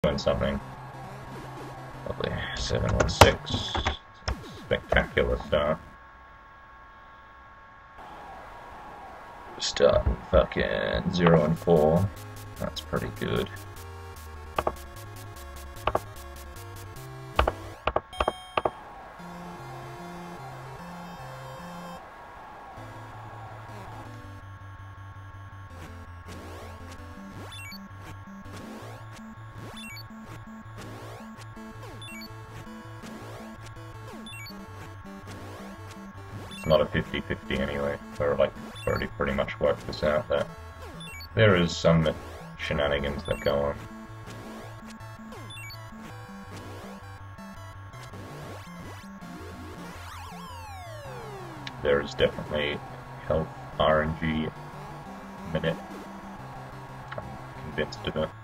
doing something. Lovely. 716. Spectacular start. Starting fucking 0 and 4. That's pretty good. It's not a 50-50 anyway. We're like already pretty much worked this out that there is some shenanigans that go on. There is definitely health RNG minute. I'm convinced of it.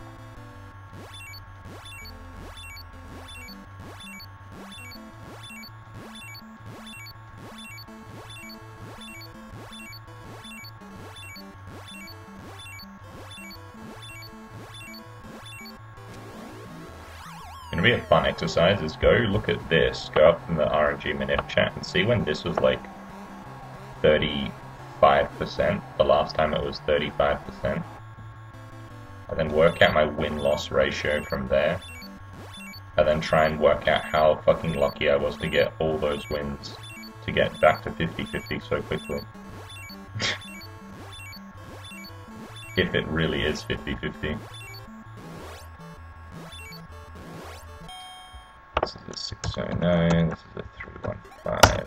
Gonna be a fun exercise is go look at this, go up in the RNG minute chat and see when this was like 35%, the last time it was 35%, and then work out my win-loss ratio from there, and then try and work out how fucking lucky I was to get all those wins to get back to 50-50 so quickly. If it really is 50-50. This is a 609, this is a 315.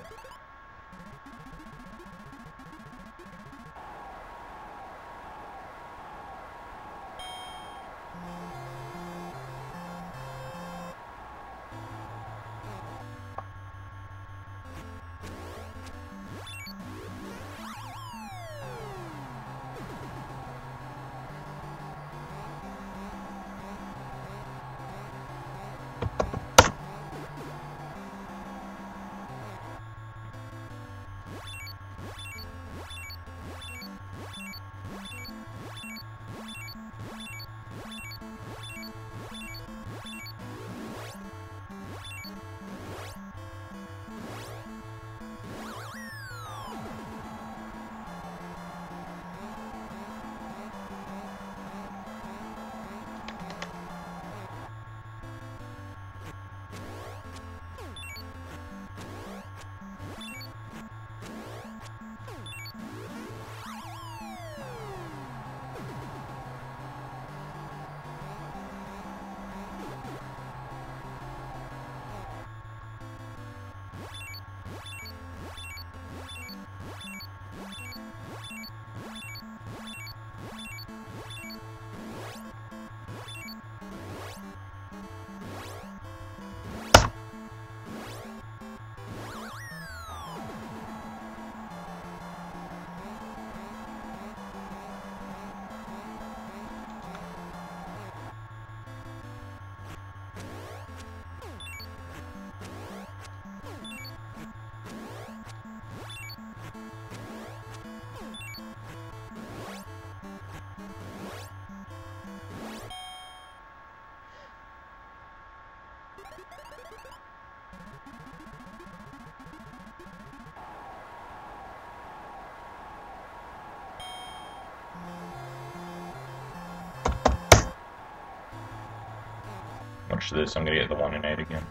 Watch this, I'm gonna get the 1 and 8 again.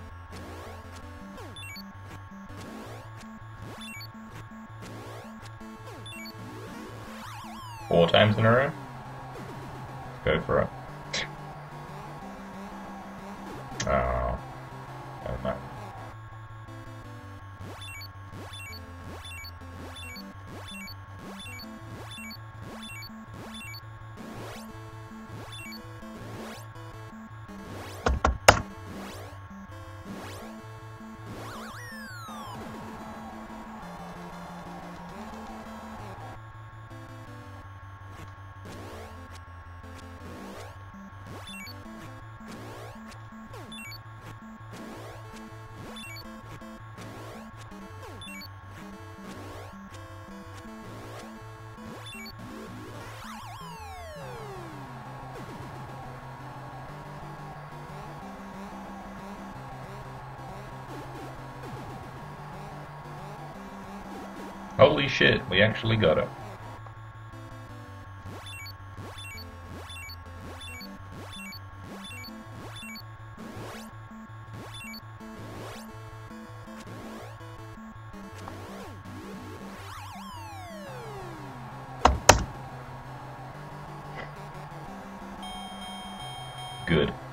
4 times in a row? Go for it. Oh. Oh no. Holy shit, we actually got it. Good.